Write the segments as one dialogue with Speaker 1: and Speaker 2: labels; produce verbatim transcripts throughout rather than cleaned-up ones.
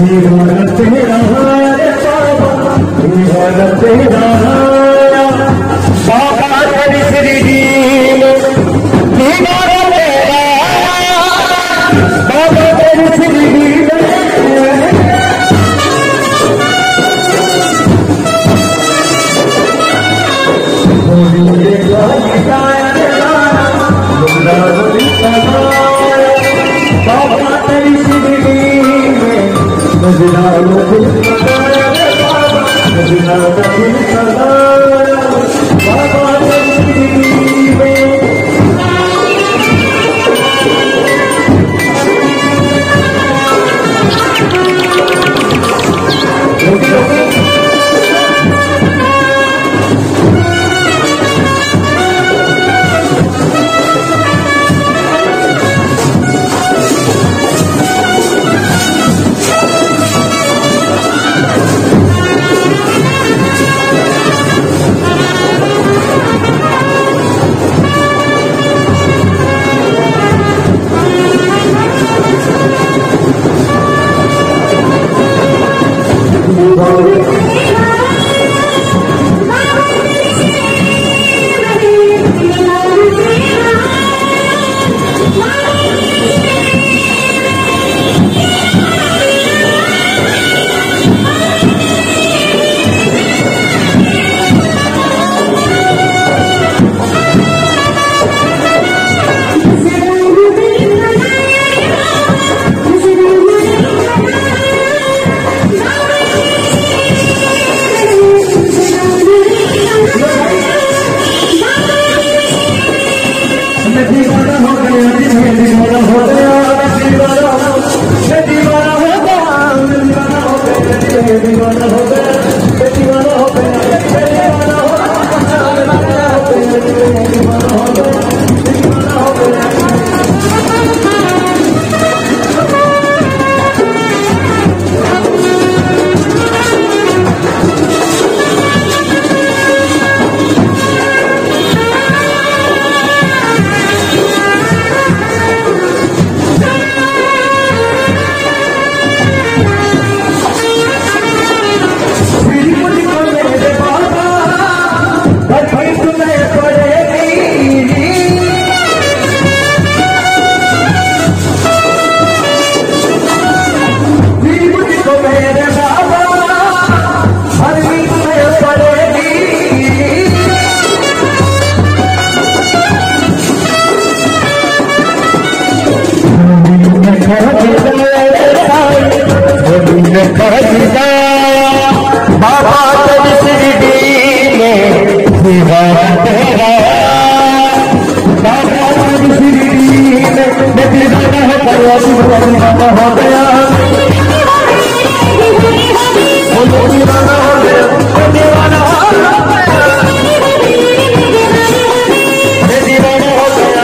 Speaker 1: दीवाना तेरा रे बाबा, दीवाना तेरा बाबा तेरी श्री दीवाना तेरा बाबा तेरी श्री बाबा तेरी श्री मजना दिल सदाया बाबा, मजना दिल सदाया बाबा तेरी बाबा तेरी शिरडी में दीवाना तेरा बाबा तेरी शिरडी में मैं दीवाना हो गया, दीवाना हो गया, वो दीवाना हो गया, वो दीवाना हो गया, मैं दीवाना हो गया।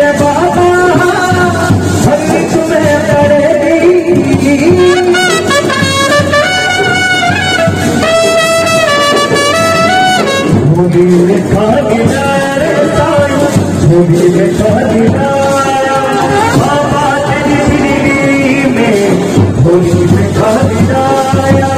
Speaker 1: बाबा हरी तुम्हें पड़ेगी मोदी ने खा गिनारे सारू मोदी ने खा गिनाया बाबा तेरी में मोदी ने खा गिनाया